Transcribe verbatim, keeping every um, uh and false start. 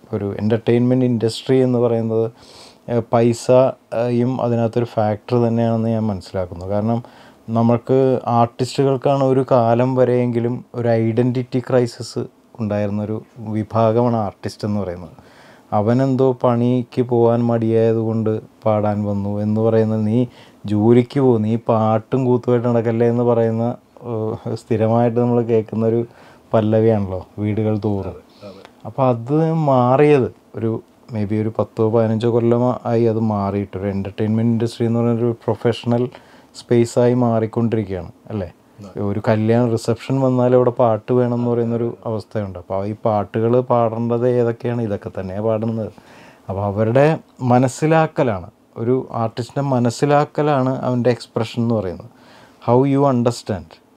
ഒരു entertainment industry എന്ന് പറയുന്നത് പൈസയും അതിനകത്തൊരു ഫാക്ടർ തന്നെയാണെന്ന് ഞാൻ മനസ്സിലാക്കുന്നു. കാരണം നമുക്ക് ആർട്ടിസ്റ്റുകൾക്കാണ് ഒരു കാലം വരെയെങ്കിലും ഒരു ഐഡൻറ്റിറ്റി ക്രൈസിസ് ഉണ്ടായിരുന്നൊരു വിഭാഗമാണ് ആർട്ടിസ്റ്റ് എന്ന് പറയുന്നത്. അവനെന്തോ പണിക്ക് പോകാൻ മടിയായതുകൊണ്ട് പാടാൻ വന്നു എന്ന് പറയുന്നത്, നീ ജോലിക്ക് പോകും, നീ പാട്ടും കൂത്തുമായിട്ട് നടക്കല്ലേ എന്ന് പറയുന്ന സ്ഥിരമായിട്ട് നമ്മൾ കേൾക്കുന്നൊരു പല്ലവിയാണല്ലോ വീടുകൾ തോറും. അപ്പോൾ അത് മാറിയത് ഒരു മേ ബി ഒരു പത്തോ പതിനഞ്ചോ കൊല്ലമായി അത് മാറിയിട്ട് ഒരു എൻ്റർടൈൻമെൻറ്റ് ഇൻഡസ്ട്രി എന്ന് പറയുന്നൊരു പ്രൊഫഷണൽ സ്പേസായി മാറിക്കൊണ്ടിരിക്കുകയാണ് അല്ലേ. ഒരു കല്യാണ റിസപ്ഷൻ വന്നാൽ അവിടെ പാട്ട് വേണം എന്ന് പറയുന്നൊരു അവസ്ഥയുണ്ട്. അപ്പോൾ ഈ പാട്ടുകൾ പാടേണ്ടത് ഏതൊക്കെയാണ്? ഇതൊക്കെ തന്നെയാണ് പാടുന്നത്. അപ്പോൾ അവരുടെ മനസ്സിലാക്കലാണ്, ഒരു ആർട്ടിസ്റ്റിനെ മനസ്സിലാക്കലാണ് അവൻ്റെ എക്സ്പ്രഷൻ എന്ന് പറയുന്നത്. How you understand